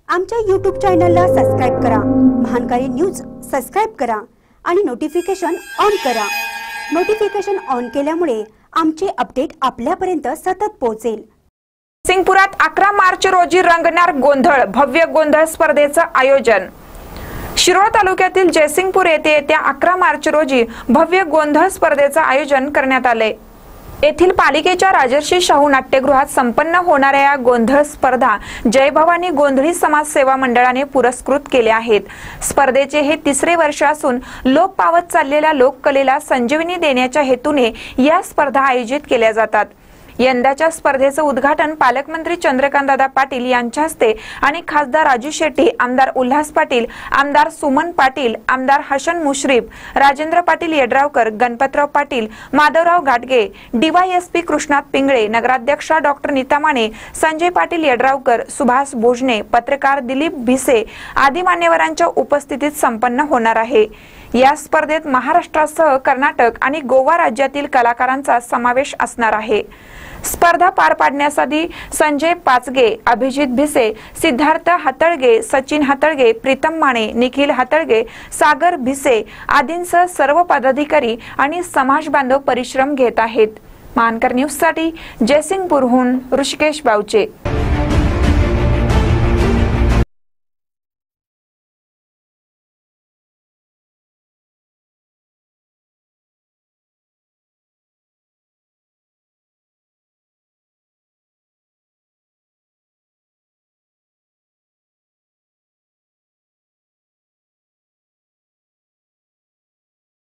आमच्या YouTube चॅनलला subscribe करा, महानकारी न्यूज सबस्क्राइब करा आणि नोटिफिकेशन ऑन करा। नोटिफिकेशन ऑन केल्यामुळे आमचे अपडेट आपल्यापर्यंत सतत पोहोचेल। जयसिंगपुरात 11 मार्च रोजी रंगणार गोंधळ, भव्य गोंधळ स्पर्धेचं आयोजन। शिरोळ तालुक्यातील जयसिंगपूर येथे येत्या 11 मार्च रोजी भव्य गोंधळ स्पर्धेचं आयोजन करण्यात आले। येथील पालिकेच्या राजर्षी शाहू नाट्यगृहात संपन्न होणाऱ्या या गोंधळ स्पर्धा जय भवानी गोंधळी समाज सेवा मंडळाने पुरस्कृत केल्या आहेत। स्पर्धेचे हे तिसरे वर्ष असून लोप पावत चाललेल्या लोककलेला संजीवनी देण्याच्या हेतूने या स्पर्धा आयोजित केल्या जातात। यंदाच्या स्पर्धेचं उद्घाटन पालकमंत्री चंद्रकांतदादा पाटील यांच्या हस्ते आणि खासदार राजू शेट्टी, आमदार उल्हास पाटील, आमदार सुमन पाटील, आमदार हसन मुश्रीफ, राजेंद्र पाटील यड्रावकर, गणपतराव पाटील, माधवराव घाटगे, डीवायएसपी कृष्णात पिंगळे, नगराध्यक्षा डॉक्टर नीता माने, संजय पाटील यड्रावकर, सुभाष भोजने, पत्रकार दिलीप भिसे आदी मान्यवरांच्या उपस्थितीत संपन्न होणार आहे। या स्पर्धेत महाराष्ट्रासह कर्नाटक आणि गोवा राज्यातील कलाकारांचा समावेश असणार आहे। स्पर्धा पार पाडण्यासाठी संजय पाचगे, अभिजित भिसे, सिद्धार्थ हातळगे, सचिन हातळगे, प्रीतम माने, निखिल हातळगे, सागर भिसे आदींसह सर्व पदाधिकारी आणि समाज बांधव परिश्रम घेत आहेत। मानकर न्यूज साठी जयसिंगपूरहून ऋषिकेश बावचे।